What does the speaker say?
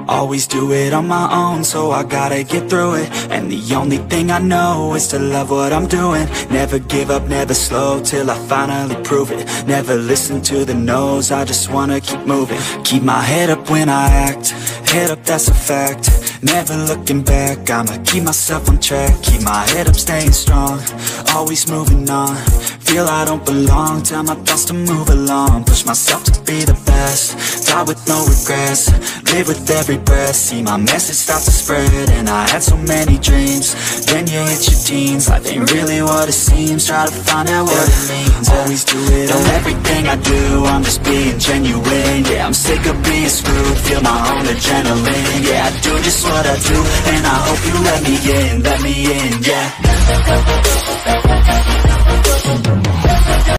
Always do it on my own, so I gotta get through it. And the only thing I know is to love what I'm doing. Never give up, never slow, till I finally prove it. Never listen to the no's, I just wanna keep moving. Keep my head up when I act, head up, that's a fact. Never looking back, I'ma keep myself on track. Keep my head up, staying strong, always moving on. Feel I don't belong, tell my thoughts to move along. Push myself to be the best, die with no regrets. Live with every breath, see my message start to spread. And I had so many dreams, then you hit your teens. Life ain't really what it seems, try to find out what it means. Always do it on everything I do, I'm just being genuine. Yeah, I'm sick of being screwed, feel my own adrenaline. Yeah, I do just what I do, and I hope you let me in, yeah.